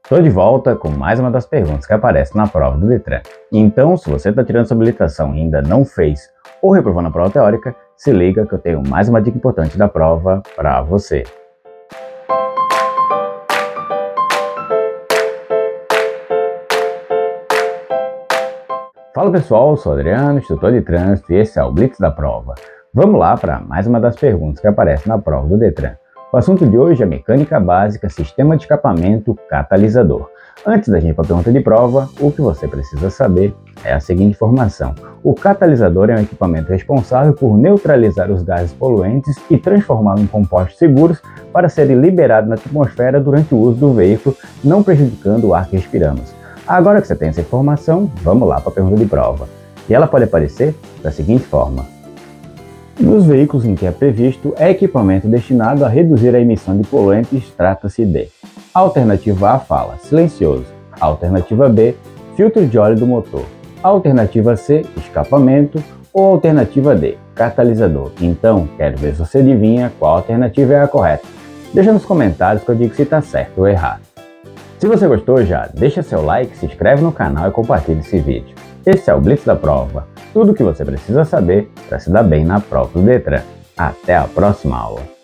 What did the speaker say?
Estou de volta com mais uma das perguntas que aparece na prova do Detran. Então, se você está tirando sua habilitação e ainda não fez ou reprovou na prova teórica, se liga que eu tenho mais uma dica importante da prova para você. Fala pessoal, eu sou o Adriano, instrutor de trânsito, e esse é o Blitz da prova. Vamos lá para mais uma das perguntas que aparece na prova do Detran. O assunto de hoje é mecânica básica, sistema de escapamento, catalisador. Antes da gente ir para a pergunta de prova, o que você precisa saber é a seguinte informação. O catalisador é um equipamento responsável por neutralizar os gases poluentes e transformá-los em compostos seguros para serem liberados na atmosfera durante o uso do veículo, não prejudicando o ar que respiramos. Agora que você tem essa informação, vamos lá para a pergunta de prova. E ela pode aparecer da seguinte forma. Nos veículos em que é previsto equipamento destinado a reduzir a emissão de poluentes, trata-se de: alternativa A fala silencioso, alternativa B, filtro de óleo do motor, alternativa C, escapamento ou alternativa D, catalisador. Então, quero ver se você adivinha qual alternativa é a correta. Deixa nos comentários que eu digo se está certo ou errado. Se você gostou, já deixa seu like, se inscreve no canal e compartilha esse vídeo. Esse é o Blitz da prova. Tudo o que você precisa saber para se dar bem na prova do Detran. Até a próxima aula!